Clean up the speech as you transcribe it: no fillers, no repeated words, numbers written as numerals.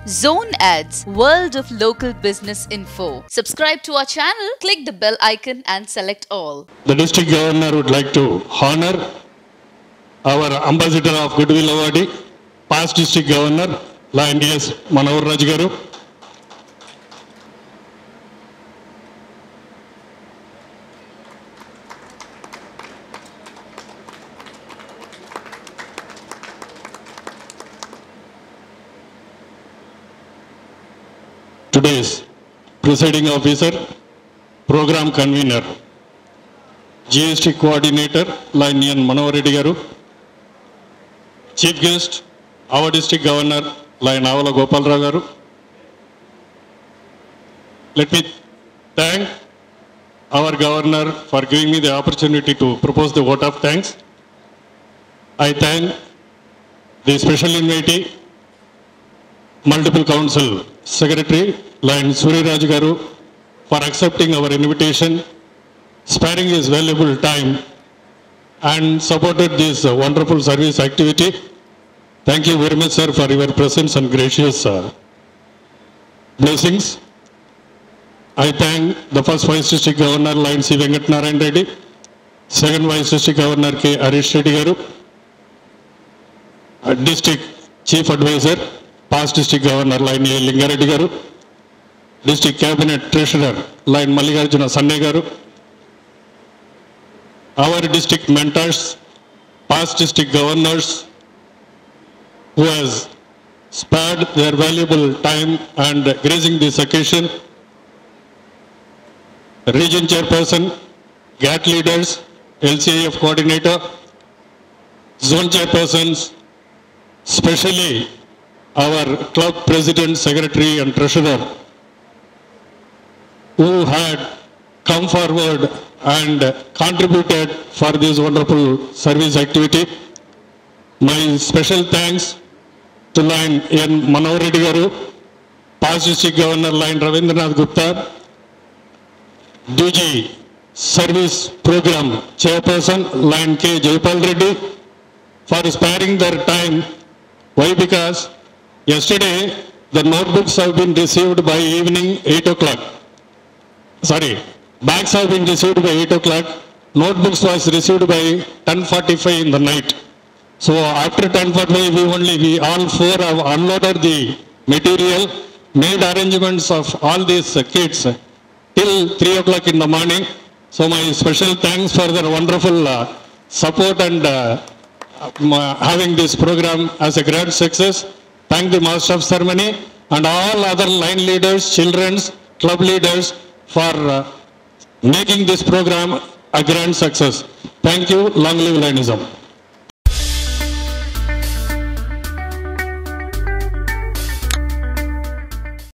Zone Ads, World of Local Business Info. Subscribe to our channel, click the bell icon and select all. The District Governor would like to honor our Ambassador of Goodwill Award, past District Governor, Lion D.S. Manohar Raj Garu. Today's presiding officer, program convener, GST coordinator, Lion Manohar Reddy Garu. Chief guest, our district governor, Lion Avala Gopal Rao Garu. Let me thank our governor for giving me the opportunity to propose the vote of thanks. I thank the special invitee, multiple council secretary, Lion Suri Raj Garu, for accepting our invitation, sparing his valuable time and supported this wonderful service activity. Thank you very much, sir, for your presence and gracious blessings. I thank the first Vice District Governor, Lion C. Venkatnarayan Reddy, second Vice District Governor, K. Harish Reddy Garu, District Chief Advisor, past District Governor, Lion A. Lingareddy Garu, District Cabinet Treasurer, Lion Mallikarjuna Sanne Garu, our district mentors, past district governors, who has spared their valuable time and gracing this occasion, region chairperson, GAT leaders, LCIF coordinator, zone chairpersons, especially our club president, secretary and treasurer, who had come forward and contributed for this wonderful service activity. My special thanks to Lion N. Manohar Reddy Garu, past district governor Lion Ravindranath Gupta, DG Service Program Chairperson Lion K. Jaypal Reddy, for sparing their time. Why? Because yesterday the notebooks have been received by evening 8 o'clock. Sorry, bags have been received by 8 o'clock. Notebooks was received by 10:45 in the night. So after 10:45, we all four have unloaded the material, made arrangements of all these kids till 3 o'clock in the morning. So my special thanks for their wonderful support and having this program as a grand success. Thank the Master of Ceremony and all other line leaders, children's, club leaders for making this program a grand success. Thank you. Long live Lionism.